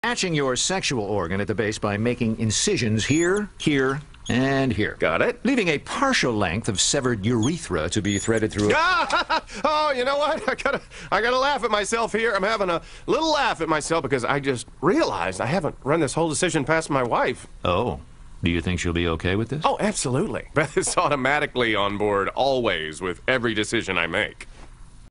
attaching your sexual organ at the base by making incisions here, here, and here. Got it. Leaving a partial length of severed urethra to be threaded through Oh, you know what? I gotta laugh at myself here. I'm having a little laugh at myself because I just realized I haven't run this whole decision past my wife. Oh. Do you think she'll be okay with this? Oh, absolutely. Beth is automatically on board always with every decision I make.